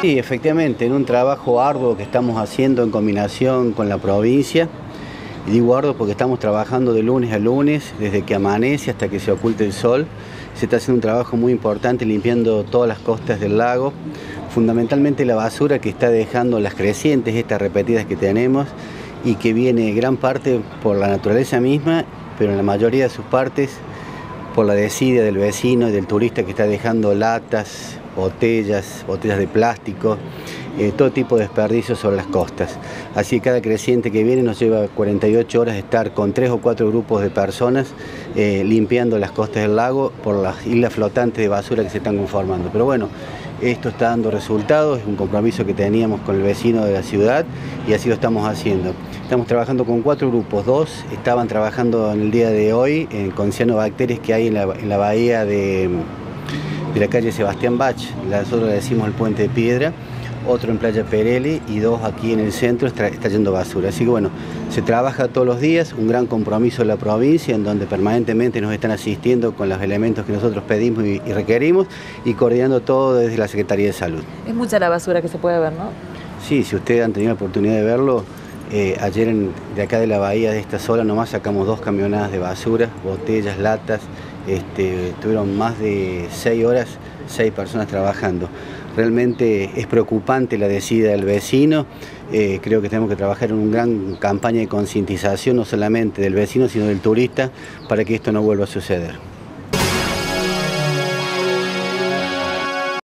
Sí, efectivamente, en un trabajo arduo que estamos haciendo en combinación con la provincia, y digo arduo porque estamos trabajando de lunes a lunes, desde que amanece hasta que se oculte el sol. Se está haciendo un trabajo muy importante limpiando todas las costas del lago, fundamentalmente la basura que está dejando las crecientes, estas repetidas que tenemos, y que viene gran parte por la naturaleza misma, pero en la mayoría de sus partes por la desidia del vecino y del turista que está dejando latas, botellas de plástico, todo tipo de desperdicios sobre las costas. Así que cada creciente que viene nos lleva 48 horas de estar con 3 o 4 grupos de personas limpiando las costas del lago por las islas flotantes de basura que se están conformando. Pero bueno, esto está dando resultados, es un compromiso que teníamos con el vecino de la ciudad y así lo estamos haciendo. Estamos trabajando con 4 grupos, 2 estaban trabajando en el día de hoy con cianobacterias que hay en la bahía de la calle Sebastián Bach, nosotros le decimos el Puente de Piedra, otro en Playa Perelli y 2 aquí en el centro está yendo basura. Así que bueno, se trabaja todos los días, un gran compromiso de la provincia en donde permanentemente nos están asistiendo con los elementos que nosotros pedimos y requerimos y coordinando todo desde la Secretaría de Salud. Es mucha la basura que se puede ver, ¿no? Sí, si ustedes han tenido la oportunidad de verlo, ayer de acá de la bahía de esta sola nomás sacamos 2 camionadas de basura, botellas, latas, tuvieron más de 6 horas, 6 personas trabajando. Realmente es preocupante la desidia del vecino, creo que tenemos que trabajar en una gran campaña de concientización, no solamente del vecino, sino del turista, para que esto no vuelva a suceder.